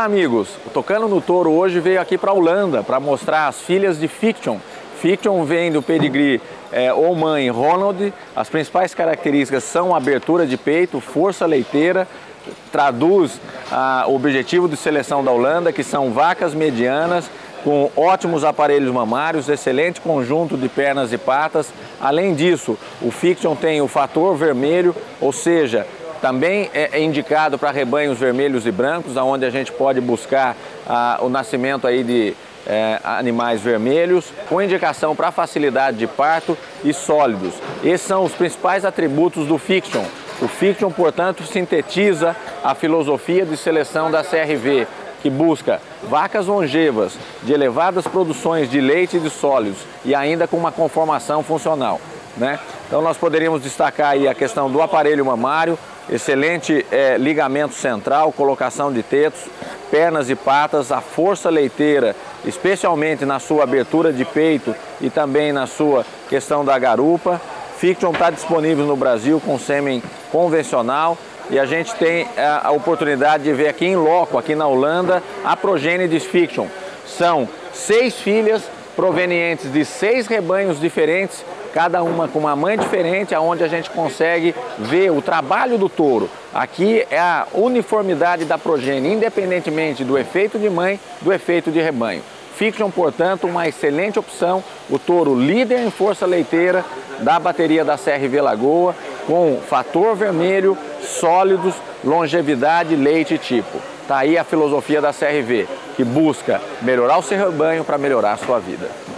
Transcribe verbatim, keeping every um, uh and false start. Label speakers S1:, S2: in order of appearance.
S1: amigos, o Tocando no Touro hoje veio aqui para a Holanda para mostrar as filhas de Fiction. Fiction vem do pedigree é, ou mãe Ronald. As principais características são abertura de peito, força leiteira, traduz ah, o objetivo de seleção da Holanda, que são vacas medianas, com ótimos aparelhos mamários, excelente conjunto de pernas e patas. Além disso, o Fiction tem o fator vermelho, ou seja, também é indicado para rebanhos vermelhos e brancos, onde a gente pode buscar ah, o nascimento aí de é, animais vermelhos, com indicação para facilidade de parto e sólidos. Esses são os principais atributos do Fiction. O Fiction, portanto, sintetiza a filosofia de seleção da C R V, que busca vacas longevas, de elevadas produções de leite e de sólidos e ainda com uma conformação funcional, né? Então nós poderíamos destacar aí a questão do aparelho mamário, excelente é, ligamento central, colocação de tetos, pernas e patas, a força leiteira, especialmente na sua abertura de peito e também na sua questão da garupa. Fiction está disponível no Brasil com sêmen convencional e a gente tem a, a oportunidade de ver aqui em loco, aqui na Holanda, a progênie de Fiction. São seis filhas provenientes de seis rebanhos diferentes, cada uma com uma mãe diferente, aonde a gente consegue ver o trabalho do touro. Aqui é a uniformidade da progênie, independentemente do efeito de mãe, do efeito de rebanho. Fiction, portanto, uma excelente opção, o touro líder em força leiteira da bateria da C R V Lagoa, com fator vermelho, sólidos, longevidade, leite e tipo. Está aí a filosofia da C R V, que busca melhorar o seu rebanho para melhorar a sua vida.